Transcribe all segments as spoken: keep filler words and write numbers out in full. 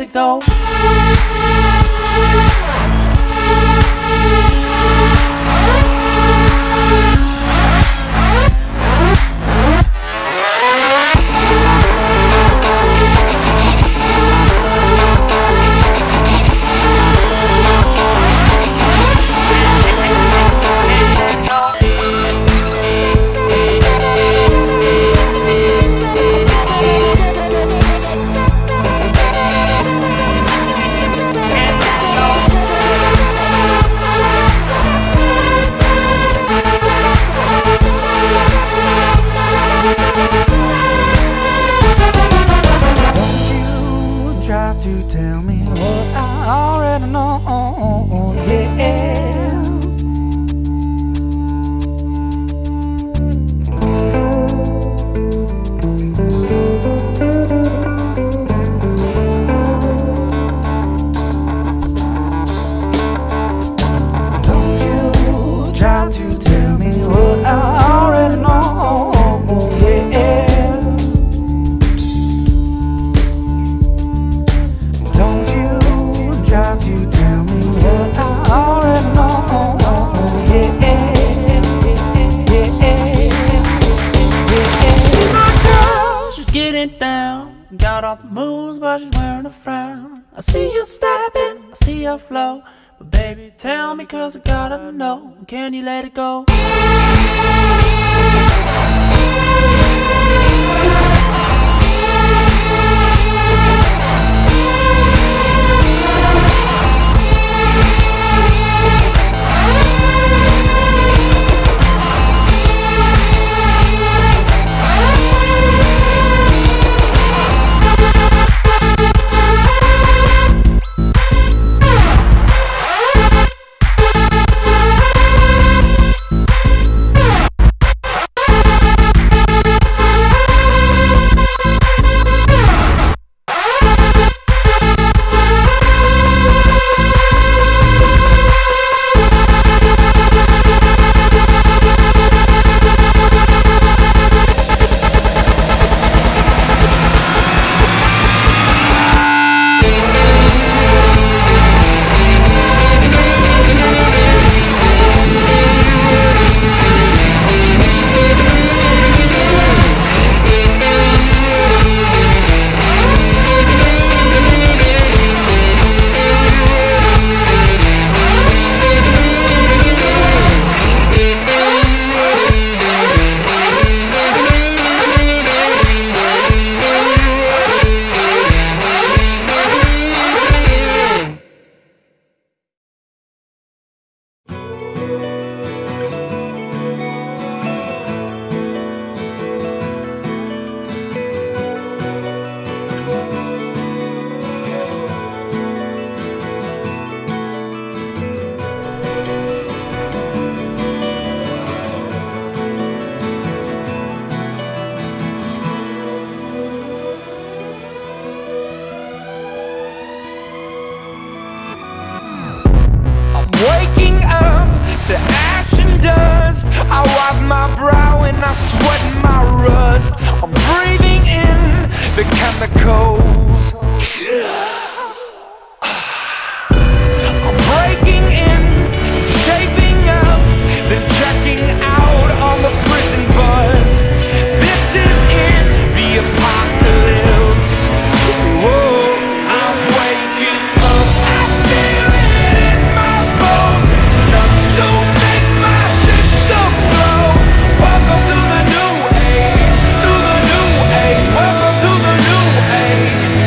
let it go? Got all the moves, but she's wearing a frown. I see you stepping, I see your flow, but baby, tell me, cause I gotta know. Can you let it go? to ash and dust. I wipe my brow and I sweat my rust. I'm breathing in the chemicals. I'm breaking in, shaping up, then checking out on the prison bus. This is in the apocalypse. Whoa, I'm waking up. I feel it in my bones. Nothing to make my system blow. Welcome to the new age, to the new age. Welcome to the new age.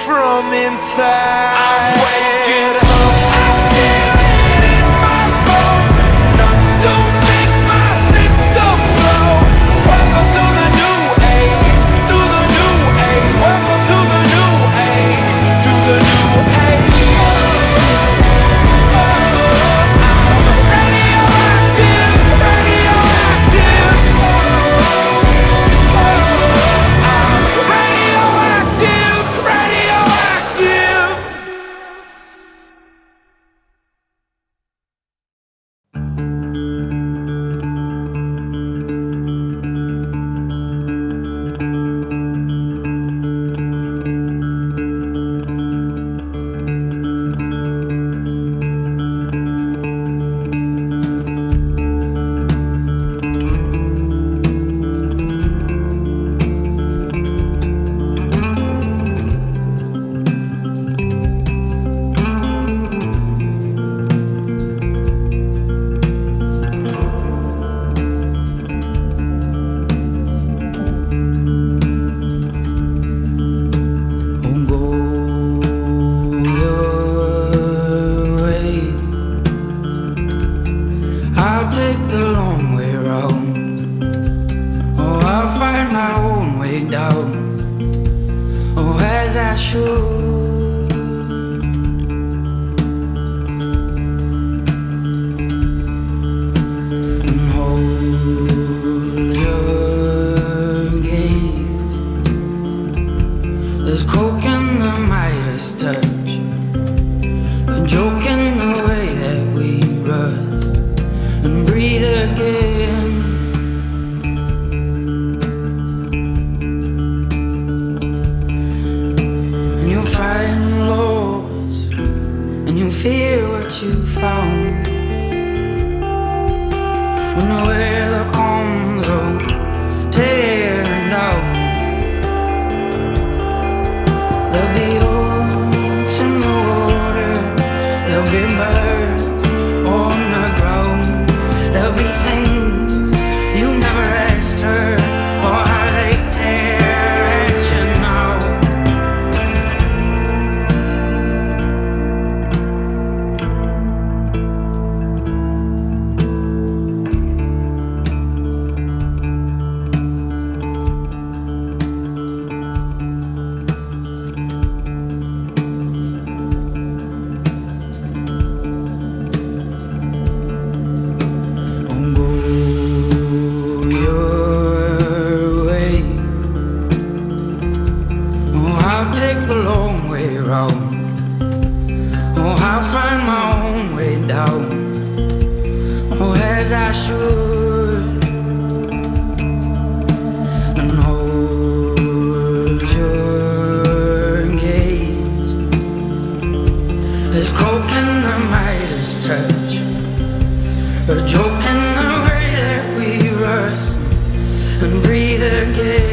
from inside. I'm waking up, I feel it in my bones. Enough to make my system blow. Welcome to the new age, to the new age. Welcome to the new age, to the new age. A joke in the way that we rust and breathe again.